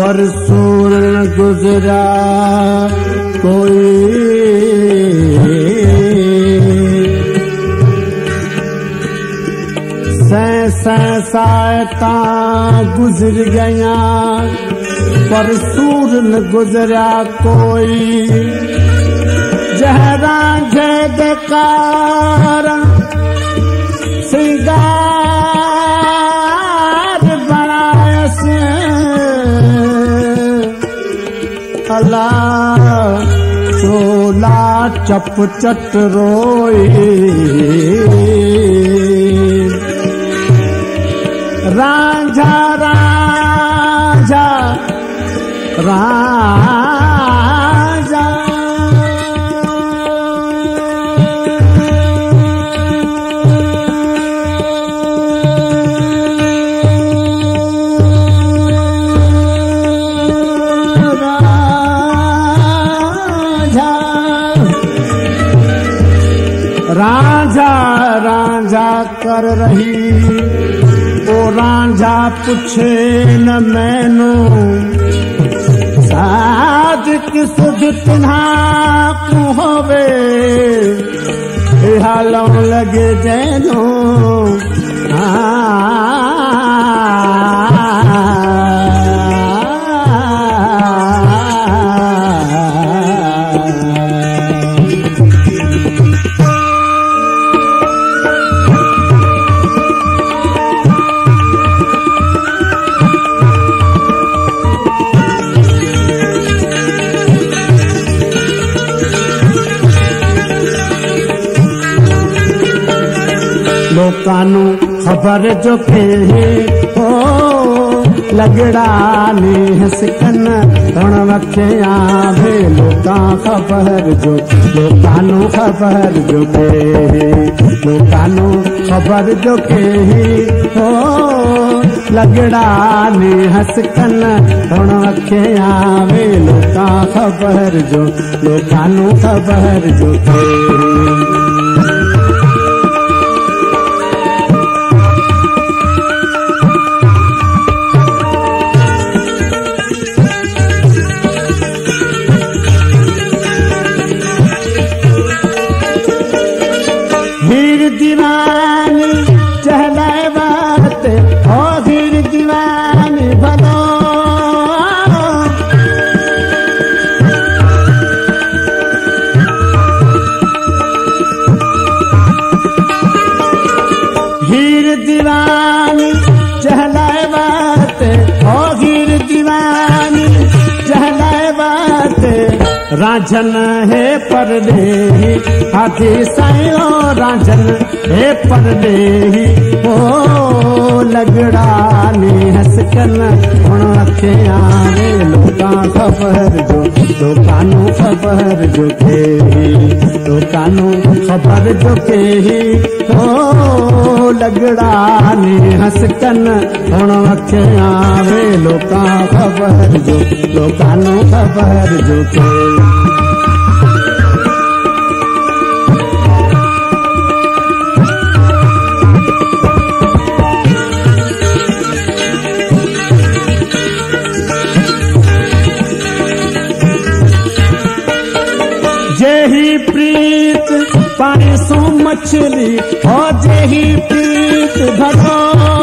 पर सूर न गुजरा कोई। सायता गुजर गया पर सूर न गुजरा कोई। जहरा जयकार सिंगार बनायस अल्लाह चोला चप चट रोई। रांझा रांझा रांझा रांझा रांझा कर रही ओ रांझा पुछे न मैनू सादिक सुध तिन्हा को होवे हालों लगे जैनो। लोकानू खबर जो थे हो लगड़ा ने हसकन धन वख्या भे। लोका खबर जो लोकानू खबर जो थे लोकानू खबर जो थे हो लगड़ा ने हसकन धन वख्या भे। लोका खबर जो लोकानू खबर जो थे। हीर दीवानी चहलाए बात ओ हीर दीवानी भलो। हीर दीवानी चहलाए बात ओ हीर दीवानी चहलाए बात। रांझन है परदेही हाथी सायो रांझन है परदेही ओ लगड़ा ने हसकन हुण अखिया वे। लोका खबर जो लोकानू खबर जो के लोकानू खबर जो के ओ लगड़ा ने हसकन हुण अखिया वे। लोका खबर जो लोकानू खबर जो के। जेही प्रीत पानी सो मछली हो जेही प्रीत भरो।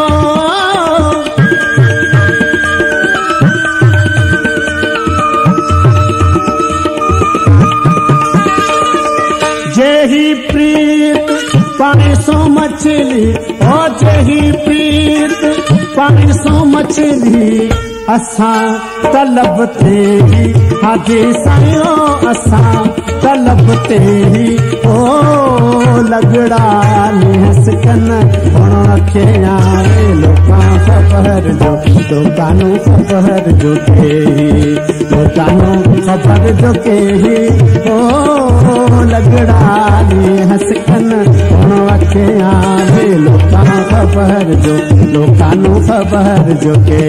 जेही प्रीत पानी सो मछली हो जेही प्रीत पानी सो मछली। असां तलब ते ही हाजी सायो असां तलब ते ही ओ लगड़ा ने हसकन हुण अखिया वे। लोका खबर जो लोकानू खबर जो के लोकानू खबर जो के ओ लगड़ा ने हसकन हुण अखिया वे। लोका खबर जो लोकानू खबर जो के।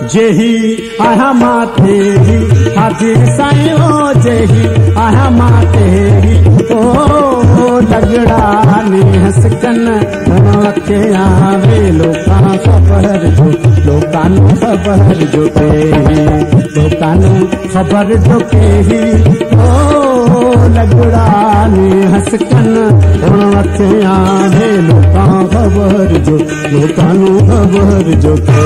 जेही आया माते ही हाथी सायो जेही आया माते ही ओ लगड़ा ने हसकन के आवे लोका खबर जो लोकानु खबर जो के लोकानु खबर जो के ही ओ लगड़ा ने हसकन के आवे लोका खबर जो लोकानु खबर जो के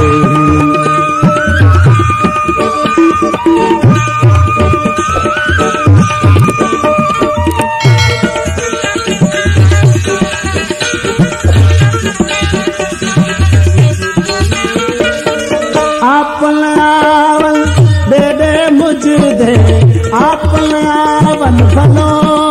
आपलावन दे दे मुझे दे आपलावन भलो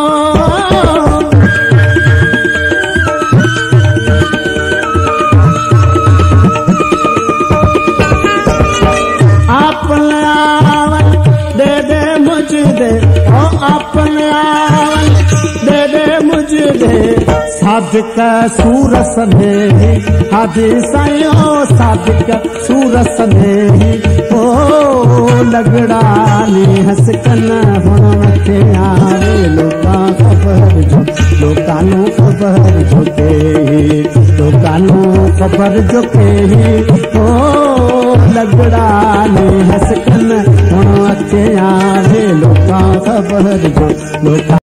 आपलावन दे दे मुझे दे ओ आपलावन दे दे मुझे दे सादिक सूरस ने हादी सायो सादिक सूरस ने ओ लगड़ा ने हसकन हुन के आवे लोका खबर जो लोकानु खबर जो के लोकानु खबर जो के ओ लगड़ा ने हसकन हुन के आवे लोका खबर जो लोका